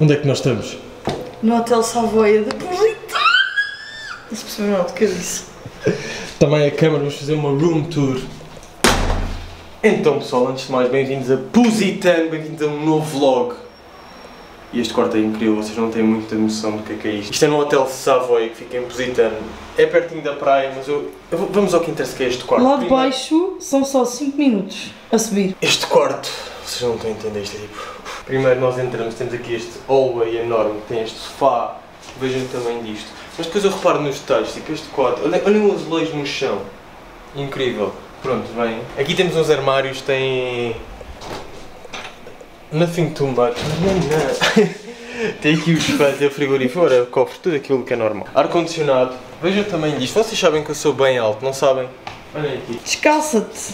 Onde é que nós estamos? No Hotel Savoia de Positano. Não se percebeu do que eu disse. Também a câmara, vamos fazer uma room tour. Então pessoal, antes de mais, bem-vindos a Positano, bem-vindos a um novo vlog. E este quarto é incrível, vocês não têm muita noção do que é isto. Isto é no Hotel Savoia, que fica em Positano. É pertinho da praia, mas vamos ao que interessa, que é este quarto. Lá de baixo são só 5 minutos a subir. Este quarto, vocês não estão a entender, isto é tipo... Primeiro nós entramos, temos aqui este hallway enorme, tem este sofá, vejam o tamanho disto. Mas depois eu reparo nos detalhes, tipo este quarto, olhem o azulejo no chão. Incrível. Pronto, bem. Aqui temos uns armários, tem... Nothing too much, não. Tem aqui os espelhos, o frigorífero, cofre, tudo aquilo que é normal. Ar-condicionado, vejam o tamanho disto. Vocês sabem que eu sou bem alto, não sabem? Olhem aqui. Descalça-te.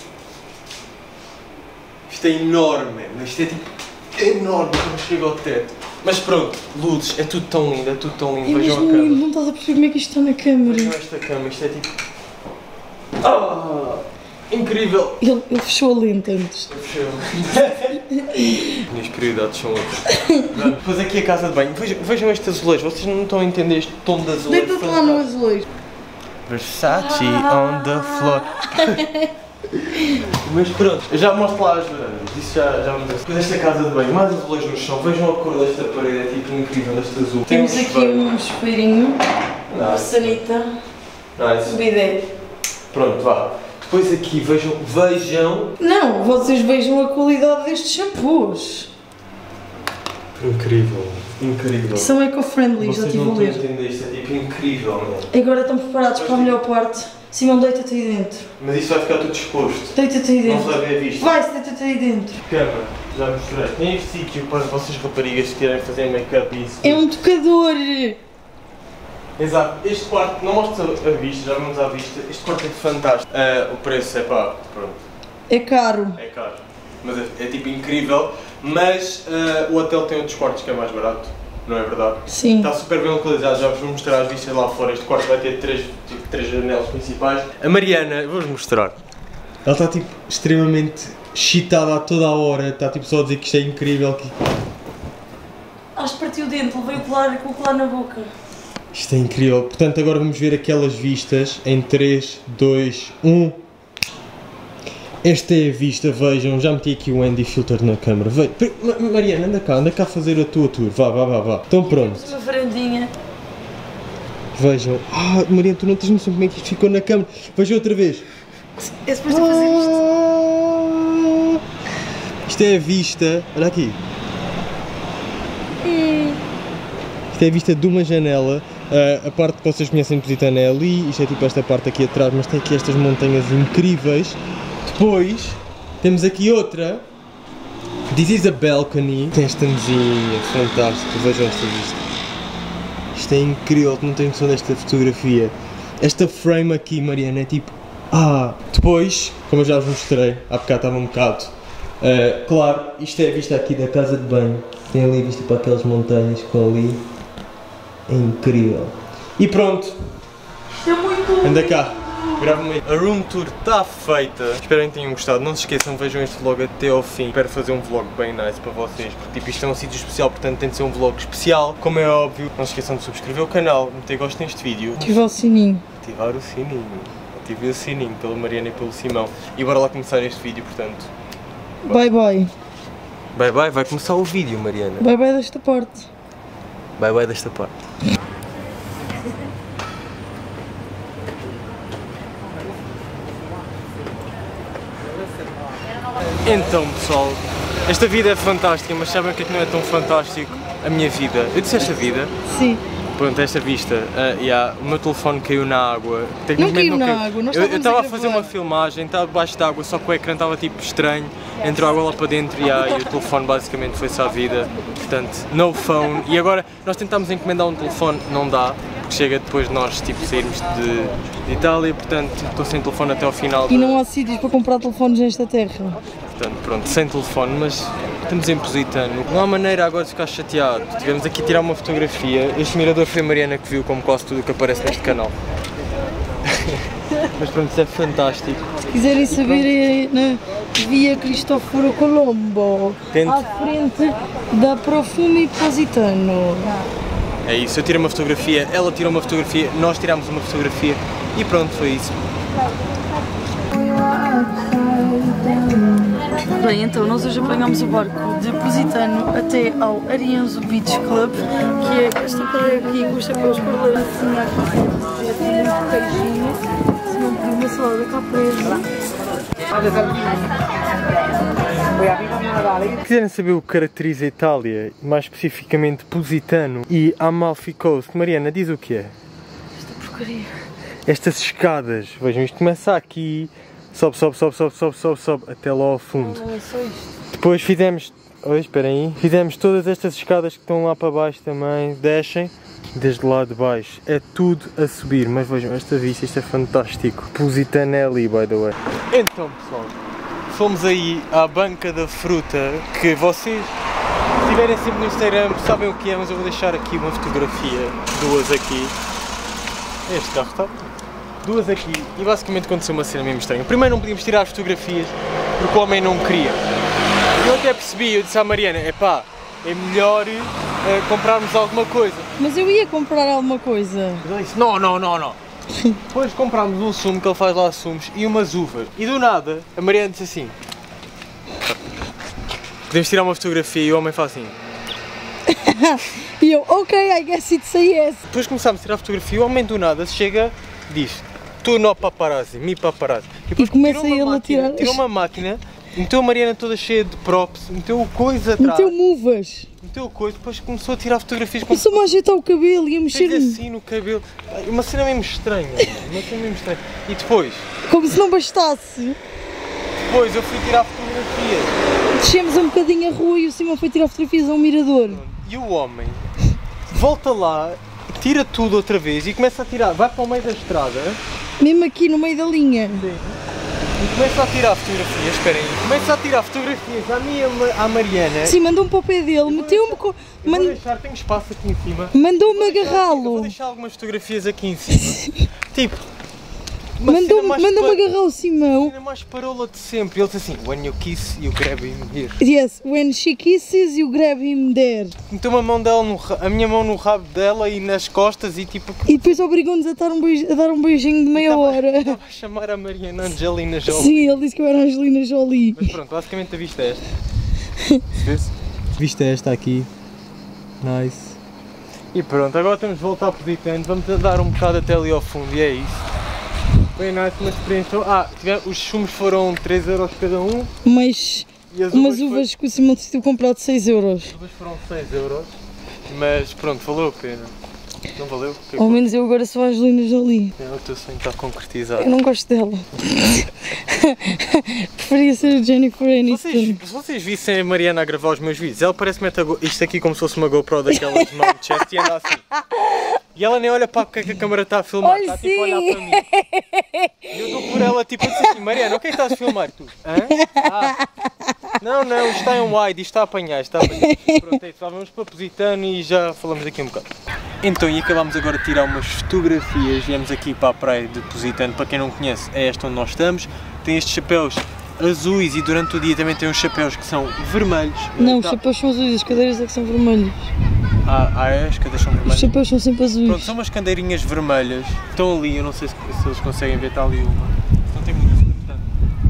Isto é enorme, mas isto é tipo enorme quando chega ao teto. Mas pronto, luzes, é tudo tão lindo, É vejam a mesmo cama. lindo, não estás a perceber como é que isto está na câmara. Vejam esta cama, isto é tipo... Ah, incrível! Ele fechou a lente antes. Minhas prioridades são outras. Depois aqui a casa de banho, vejam este azulejo, vocês não estão a entender este tom de azulejo. Deita-te lá no azulejo. Versace on the floor. Mas pronto, eu já mostro lá as varandas, isso já me deu. Depois esta casa de banho, mais azulejo no chão, vejam a cor desta parede, é tipo incrível, este azul. Temos aqui um espelhinho, uma sanita, um bidé. Pronto, vá. Depois aqui, vejam... Não, vocês vejam a qualidade destes shampoos. Incrível, incrível. São eco-friendly, já Vocês estive a não estão a ler. entender, isto é tipo incrível, mano. Agora estão preparados para a melhor parte. Simão, deita-te aí dentro. Mas isso vai ficar tudo exposto. Deita-te aí Não se dentro. vai ver a vista. Vai-se, deita-te aí dentro. Cama, já mostrei. Tem este sítio para vocês raparigas que querem fazer make-up e isso. É um tocador. Exato, este quarto, não mostra a vista, já vamos à vista. Este quarto é fantástico. O preço é pá, pronto. É caro. É caro. Mas é tipo incrível. Mas o hotel tem outros quartos que é mais barato. Não é verdade? Sim. Está super bem localizado, já vos vou mostrar as vistas lá fora. Este quarto vai ter três janelas principais. A Mariana, vou-vos mostrar. Ela está tipo extremamente excitada a toda a hora, está tipo só a dizer que isto é incrível. Acho que partiu o dente, levei com o colar na boca. Isto é incrível. Portanto, agora vamos ver aquelas vistas em 3, 2, 1. Esta é a vista, vejam, já meti aqui o Andy Filter na câmara. Mariana, anda cá a fazer a tua tour. Vá. Estão prontos. Uma varandinha. Vejam. Mariana, tu não tens noção como é que isto ficou na câmara. Vejam outra vez. É suposto fazer isto. Isto é a vista. Olha aqui. Isto é a vista de uma janela. A parte que vocês conhecem de Positano é ali. Isto é tipo esta parte aqui atrás, mas tem aqui estas montanhas incríveis. Depois, temos aqui outra. This is a balcony. Tem esta mesinha fantástica, vejam esta vista. Isto é incrível, não tenho noção desta fotografia. Esta frame aqui, Mariana, é tipo... Depois, como eu já vos mostrei, há bocado estava um bocado... claro, isto é a vista aqui da casa de banho. Tem ali a vista para aquelas montanhas que estão ali. É incrível. E pronto. Isto é muito lindo. Anda cá. Grave-me. A room tour está feita. Espero que tenham gostado. Não se esqueçam, vejam este vlog até ao fim. Espero fazer um vlog bem nice para vocês, porque tipo, isto é um sítio especial, portanto tem de ser um vlog especial. Como é óbvio, não se esqueçam de subscrever o canal, meter gosto neste vídeo. Ativar o sininho. Ativar o sininho. Ativem o sininho pela Mariana e pelo Simão. E bora lá começar este vídeo, portanto. Bye bye. Bye bye, vai começar o vídeo, Mariana. Bye bye desta parte. Bye bye desta parte. Então pessoal, esta vida é fantástica, mas sabem o que é que não é tão fantástico? A minha vida. Eu disse esta vida? Sim. Pronto, esta vista, o meu telefone caiu na água. Não caiu na água, nós eu estava a fazer uma filmagem, estava debaixo de água, só que o ecrã estava tipo estranho, entrou água lá para dentro e o telefone basicamente foi-se à vida. Portanto, no phone. E agora nós tentámos encomendar um telefone, não dá, porque chega depois de nós tipo, sairmos de Itália, portanto estou sem telefone até ao final. E não há sítios para comprar telefones nesta terra. Portanto, pronto, sem telefone, mas estamos em Positano. Não há maneira agora de ficar chateado. Tivemos aqui a tirar uma fotografia. Este mirador foi a Mariana que viu, como quase tudo o que aparece neste canal. Mas pronto, isso é fantástico. Se quiserem saber, Via Cristoforo Colombo, à frente da Profumo Positano. É isso, eu tirei uma fotografia, ela tirou uma fotografia, nós tirámos uma fotografia e pronto, foi isso. Bem, então nós hoje apanhámos o barco de Positano até ao Arianzo Beach Club, que é esta praia aqui com os chapéus cor laranja, assim, muito queijinho, se não pedir uma salada cá presa. Se quiserem saber o que caracteriza a Itália, mais especificamente Positano e Amalfi Coast, Mariana, diz o que é? Esta porcaria. Estas escadas, vejam, isto começa aqui, sobe, até lá ao fundo. Não é só isto. Depois fizemos, espera aí, fizemos todas estas escadas que estão lá para baixo também, descem, desde lá de baixo, é tudo a subir, mas vejam esta vista, isto é fantástico. Positano é ali, by the way. Então pessoal, fomos aí à banca da fruta, que vocês, se estiverem sempre no Instagram, sabem o que é, mas eu vou deixar aqui uma fotografia, duas aqui. Este carro está, duas aqui, e basicamente aconteceu uma cena mesmo estranha. Primeiro não podíamos tirar as fotografias, porque o homem não queria. Eu até percebi, eu disse à Mariana, epá, é melhor comprarmos alguma coisa. Mas eu ia comprar alguma coisa. Mas ele disse, não. Depois comprámos um sumo, que ele faz lá sumos, e umas uvas. E do nada, a Mariana disse assim, podemos tirar uma fotografia, e o homem faz assim. E eu, ok, I guess it's a yes. Depois começámos a tirar a fotografia e o homem do nada chega e diz, tu no paparazzi, mi paparazzi. E depois começa ele a tirar. Tirou uma máquina, meteu a Mariana toda cheia de props, meteu coisa atrás. Meteu uvas. Meteu coisa, depois começou a tirar fotografias. Começou-me a ajeitar o cabelo e a mexer. Fez assim no cabelo. Uma cena mesmo estranha. E depois? Como se não bastasse. Depois eu fui tirar fotografias. Descemos um bocadinho a rua e o Simão foi tirar fotografias a um mirador. E o homem volta lá, tira tudo outra vez e começa a tirar, vai para o meio da estrada. Mesmo aqui no meio da linha. Sim. E começa a tirar fotografias, esperem aí, começa a tirar fotografias à minha, à Mariana. Sim, mandou-me para o pé dele, meteu-me com... Vou deixar, tenho espaço aqui em cima. Mandou-me agarrá-lo. Vou deixar algumas fotografias aqui em cima. Tipo, mandou-me agarrar o Simão. A mais parola de sempre. Ele disse assim, when you kiss, you grab him here. Yes, when she kisses, you grab him there. Meteu a mão dela a minha mão no rabo dela e nas costas e tipo... E depois obrigou-nos a dar um beijinho de meia hora. Estava a chamar a Mariana Angelina Jolie. Sim, ele disse que eu era a Angelina Jolie. Mas pronto, basicamente a vista é esta. Vê-se? A vista é esta aqui. Nice. E pronto, agora temos de voltar para Positano. Vamos andar um bocado até ali ao fundo e é isso. Foi nice, uma experiência. Os sumos foram 3€ cada um. Mas umas uvas que o Simão decidiu comprar de 6€. As uvas foram 6€. Mas pronto, valeu a pena. Não valeu? Ao menos eu agora sou a Angelina Jolie. O teu sonho está concretizado. Eu não gosto dela. Preferia ser a Jennifer Aniston. Se vocês vissem a Mariana a gravar os meus vídeos, ela parece isto aqui como se fosse uma GoPro daquelas de mão de chest e anda assim. E ela nem olha para o que é que a câmera está a filmar, Olha, está tipo a olhar para mim. E eu dou por ela tipo assim, Mariana, o que é que estás a filmar tu? Não, isto está em wide, isto está a apanhar, Pronto, é isso, vamos para Positano e já falamos aqui um bocado. Então, e acabámos agora de tirar umas fotografias, viemos aqui para a praia de Positano, para quem não conhece, é esta onde nós estamos. Tem estes chapéus azuis e durante o dia também tem uns chapéus que são vermelhos. Não, os chapéus são azuis, as cadeiras é que são vermelhas. As cadeiras são vermelhas? Os chapéus são sempre azuis. Pronto, são umas cadeirinhas vermelhas, estão ali, eu não sei se eles conseguem ver, está ali uma. Não tem muito, portanto.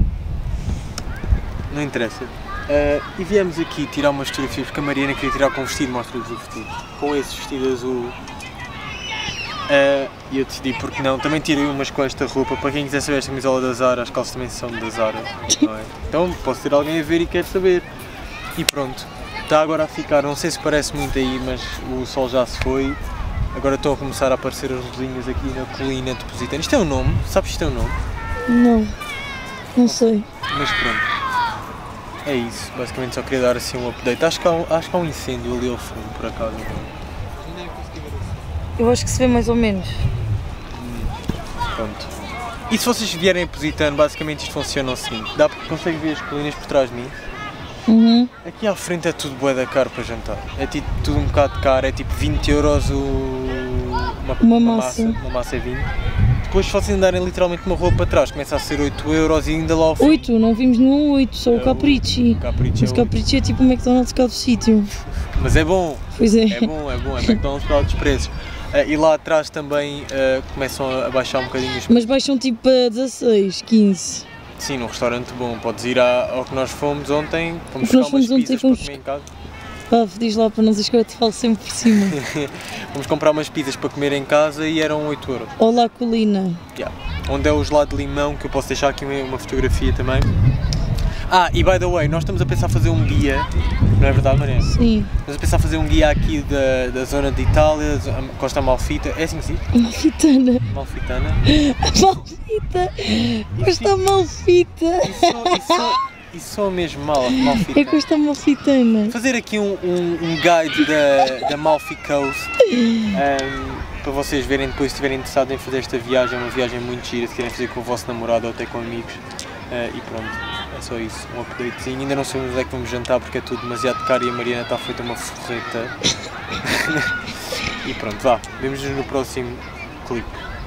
Não interessa. E viemos aqui tirar umas fotografias porque a Mariana queria tirar com o vestido, mostra-lhes o vestido, com esse vestido azul. E eu decidi porque não, também tirei umas com esta roupa, para quem quiser saber esta camisola da Zara, as calças também são da Zara, não é? Então posso ter alguém a ver e quer saber. E pronto, está agora a ficar, não sei se parece muito aí, mas o sol já se foi. Agora estão a começar a aparecer as luzinhas aqui na colina de Positano. Isto é um nome? Sabes isto é um nome? Não sei. Mas pronto. É isso, basicamente só queria dar assim um update. Acho que há um incêndio ali ao fundo, por acaso. Eu acho que se vê mais ou menos. Pronto. E se vocês vierem a Positano, basicamente isto funciona assim. Conseguem ver as colinas por trás de mim? Uhum. Aqui à frente é tudo bué da caro para jantar. É tipo, tudo um bocado caro, é tipo 20€ uma massa é 20. depois se vocês andarem literalmente uma rua para trás, começa a ser 8€ e ainda lá ao fim. 8, não vimos nenhum 8, só o Capricci. Mas o Capricci é tipo o McDonald's cá do sítio. Mas é bom. Pois é. É McDonald's para altos preços. E lá atrás também começam a baixar um bocadinho os preços. Mas baixam tipo para 16, 15. Sim, num restaurante bom. Podes ir ao que nós fomos ontem, fomos nós buscar umas fomos pizzas ontem, para comer em casa. Pá, diz lá para não dizer que eu te falo sempre por cima. Fomos comprar umas pizzas para comer em casa e eram 8€. Olá, Colina. Yeah. Onde é o gelado de limão, que eu posso deixar aqui uma fotografia também. E by the way, nós estamos a pensar fazer um guia, não é verdade, Mariana? Sim. Estamos a pensar fazer um guia aqui da zona de Itália, Costa Amalfita, é assim que se diz? Amalfitana. Amalfitana. Amalfita. Costa Amalfita. Isso soa mesmo Amalfitana. É Costa Amalfitana. Fazer aqui um guide da Amalfi Coast, para vocês verem depois, se estiverem interessados em fazer esta viagem, é uma viagem muito gira, se querem fazer com o vosso namorado ou até com amigos. E pronto, é só isso, um updatezinho. Ainda não sabemos onde é que vamos jantar porque é tudo demasiado caro e a Mariana está feita uma forreta. E pronto, vá, vemo-nos no próximo clipe.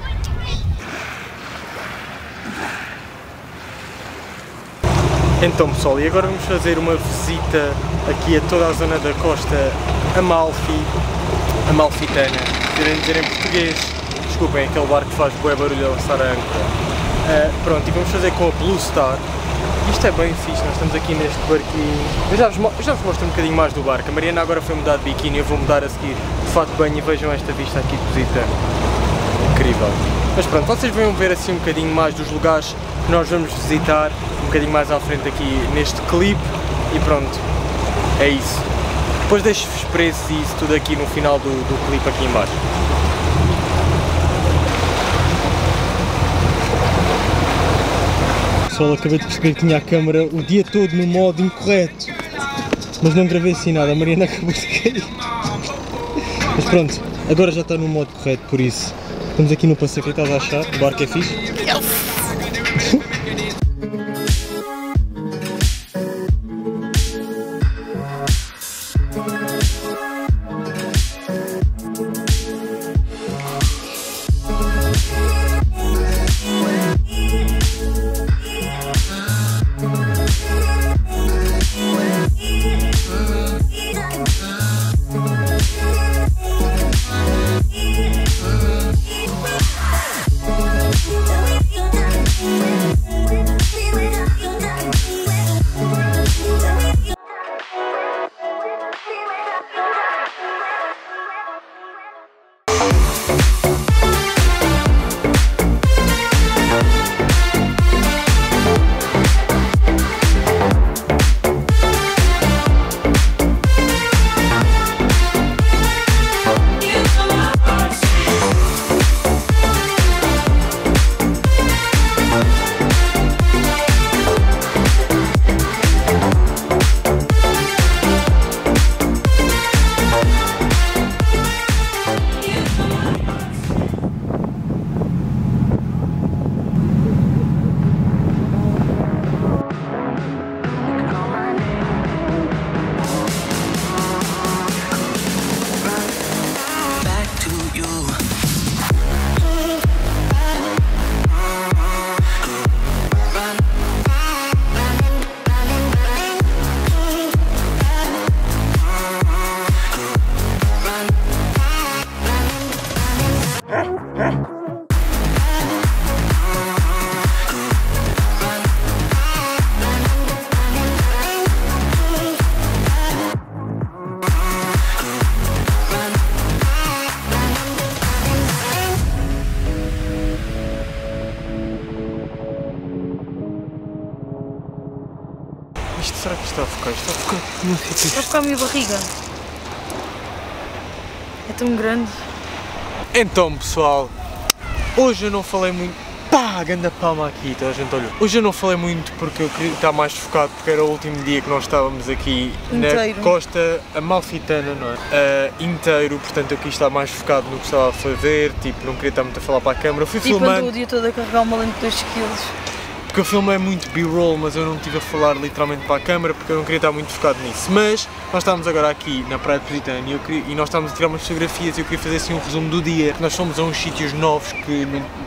Então pessoal, e agora vamos fazer uma visita aqui a toda a zona da costa Amalfitana. Dizer em português, desculpem, aquele barco que faz bué barulho a lançar a âncora. Pronto, e vamos fazer com a Blue Star. Isto é bem fixe, nós estamos aqui neste barquinho. Eu já vos mostro um bocadinho mais do barco. A Mariana agora foi mudar de biquíni, eu vou mudar a seguir de fato de banho e vejam esta vista aqui de visita. Incrível. Mas pronto, vocês vão ver assim um bocadinho mais dos lugares que nós vamos visitar, um bocadinho mais à frente aqui neste clipe. E pronto, é isso. Depois deixo-vos preços e isso tudo aqui no final do clipe aqui em baixo. Pessoal, acabei de perceber que tinha a câmera o dia todo no modo incorreto, mas não gravei assim nada, a Mariana acabou de cair. Mas pronto, agora já está no modo correto, por isso estamos aqui no passeio. O que estás a achar? O barco é fixe? Será que está a focar? Está a focar? Não sei. Está a focar a minha barriga. É tão grande. Então pessoal, hoje eu não falei muito. Pá, ganda palma aqui, toda a gente olhou. Hoje eu não falei muito porque eu queria estar mais focado, porque era o último dia que nós estávamos aqui inteiro. Na costa Amalfitana, não é? Inteiro, portanto eu quis estar mais focado no que estava a fazer, tipo, não queria estar muito a falar para a câmera. Fui filmando. Andou o dia todo a carregar uma lente de 2 kg. Porque eu filmei muito b-roll, mas eu não estive a falar literalmente para a câmera porque eu não queria estar muito focado nisso. Mas nós estávamos agora aqui na Praia de Positano e nós estávamos a tirar umas fotografias e eu queria fazer assim um resumo do dia. Nós fomos a uns sítios novos que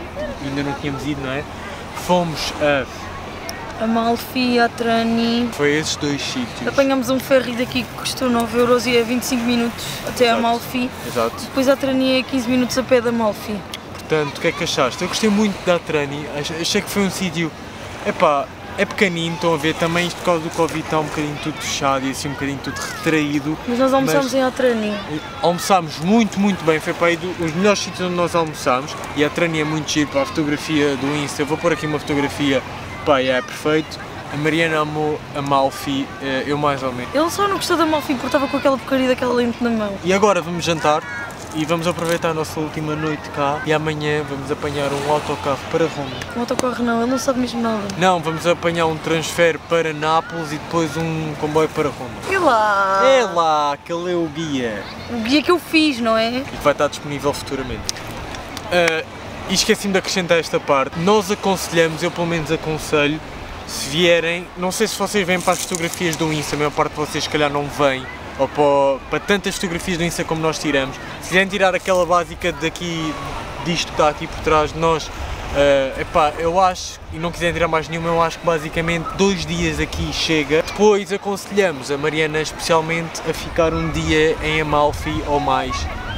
ainda não tínhamos ido, não é? Fomos a... Amalfi, a Trani. Foi esses dois sítios. Apanhamos um ferry daqui que custou 9 euros e é 25 minutos até a Amalfi. Exato. Depois a Trani é 15 minutos a pé da Amalfi. Portanto, o que é que achaste? Eu gostei muito da Trani, achei que foi um sítio, epá, é pequenino, estão a ver, também isto por causa do Covid está um bocadinho tudo fechado e assim um bocadinho tudo retraído. Mas nós almoçámos em Atrani. Almoçámos muito bem, foi para aí os melhores sítios onde nós almoçámos e a Trani é muito giro para a fotografia do Insta, eu vou pôr aqui uma fotografia, pá, é perfeito. A Mariana amou a Amalfi, eu mais ou menos. Ele só não gostou da Amalfi porque estava com aquela porcaria daquela lente na mão. E agora vamos jantar. E vamos aproveitar a nossa última noite cá e amanhã vamos apanhar um autocarro para Roma. Um autocarro não, ele não sabe mesmo nada. Não, vamos apanhar um transfer para Nápoles e depois um comboio para Roma. E lá? É lá, que ele é o guia. O guia que eu fiz, não é? E que vai estar disponível futuramente. E esqueci-me de acrescentar esta parte. Nós aconselhamos, eu pelo menos aconselho, se vierem, não sei se vocês vêm para as fotografias do Insta, a maior parte de vocês se calhar não vêm, ou para tantas fotografias do Insta como nós tiramos. Se quiserem tirar aquela básica daqui, disto que está aqui por trás de nós, epá, eu acho, e não quiserem tirar mais nenhuma, eu acho que basicamente 2 dias aqui chega. Depois aconselhamos a Mariana especialmente a ficar um dia em Amalfi ou mais.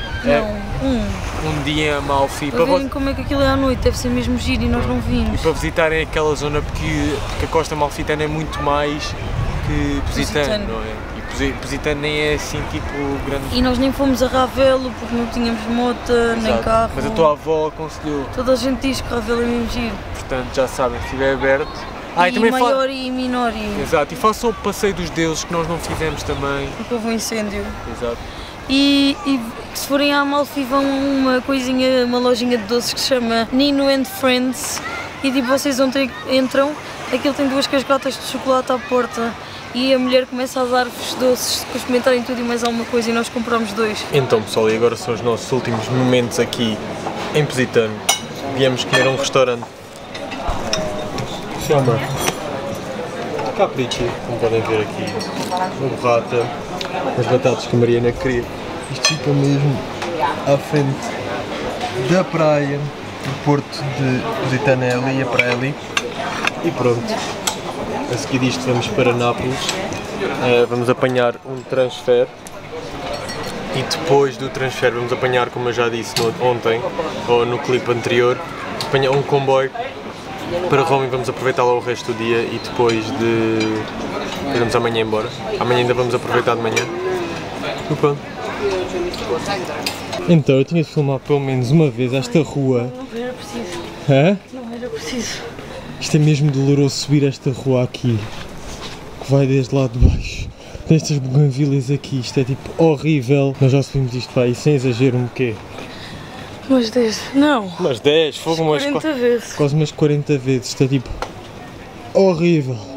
Um dia em Amalfi. Para verem como é que aquilo é à noite, deve ser mesmo giro e nós não E vimos. para visitarem aquela zona, porque a costa amalfitana é muito mais que Positano, não é? Positano nem é assim tipo grande. E nós nem fomos a Ravelo porque não tínhamos moto, nem carro. Mas a tua avó aconselhou. Toda a gente diz que Ravelo é mesmo giro. Portanto, já sabem, se estiver aberto. E também Maiori e Minori. Exato, e façam o passeio dos deuses que nós não fizemos também. Porque houve um incêndio. Exato. E se forem à Amalfi vão a uma coisinha, uma lojinha de doces que se chama Nino and Friends. E tipo, vocês ontem entram, aquilo tem 2 cascatas de chocolate à porta. E a mulher começa a dar-vos doces, com experimentarem tudo e mais alguma coisa, e nós compramos 2. Então pessoal, e agora são os nossos últimos momentos aqui em Positano. Viemos comer a um restaurante. Chama Capricci, como podem ver aqui. Uma burrata, as batatas que a Mariana queria. Isto fica mesmo à frente da praia, do porto de Positano é ali, a praia ali. E pronto. A seguir disto vamos para Nápoles, vamos apanhar um transfer e depois do transfer vamos apanhar, como eu já disse ontem, ou no clipe anterior, apanhar um comboio para Roma e vamos aproveitar lá o resto do dia e depois vamos amanhã embora. Amanhã ainda vamos aproveitar de manhã. E pronto. Então, eu tinha de filmar pelo menos uma vez esta rua. Não era preciso. Hã? Não era preciso. Isto é mesmo doloroso subir esta rua aqui, que vai desde lá de baixo, destas buganvilhas aqui, isto é tipo horrível. Nós já subimos isto para aí, sem exagero, um quê? Umas 10, não. Umas 10, fogo, umas 40 vezes. quase umas 40 vezes, isto é tipo horrível.